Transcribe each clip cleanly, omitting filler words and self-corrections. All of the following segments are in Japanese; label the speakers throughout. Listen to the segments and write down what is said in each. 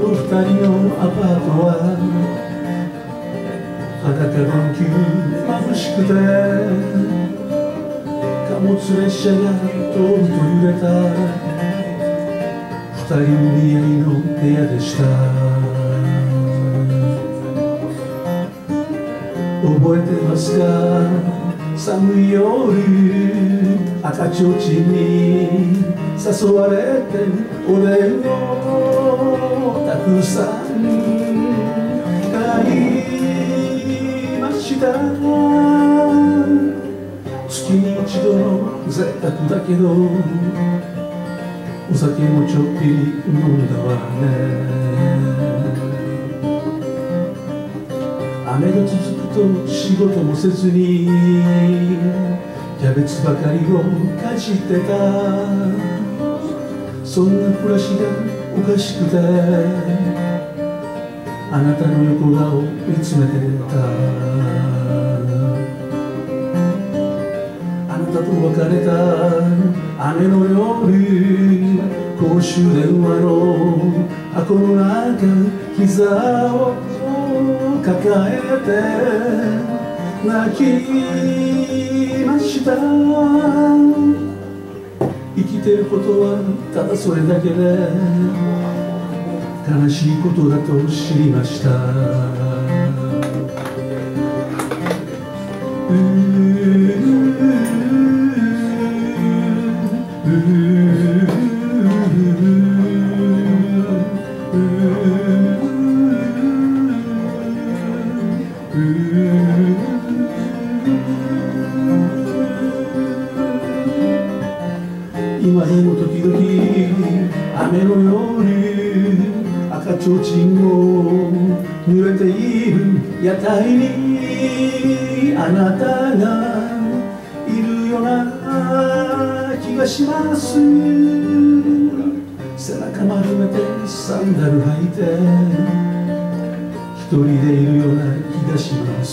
Speaker 1: 二人のアパートは裸電球眩しくて貨物列車が通ると揺れた二人見合いの部屋でした。覚えてますか、寒い夜赤ちょうちんに誘われておでんをたくさん買いました。月に一度の贅沢だけどお酒もちょっぴり飲んだわね。雨が続くと仕事もせずにキャベツばかりをかじってた。そんな暮らしがおかしくてあなたの横顔見つめてた。あなたと別れた雨の夜、公衆電話の箱の中膝を抱えて泣きました。生きてることはただそれだけで悲しいことだと知りました。今でも時々雨の夜赤ちょうちんを濡れている屋台にあなたがいるような気がします。背中丸めてサンダル履いて一人でいるような気がします。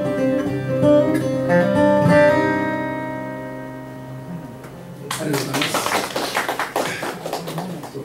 Speaker 1: ありがとうございます。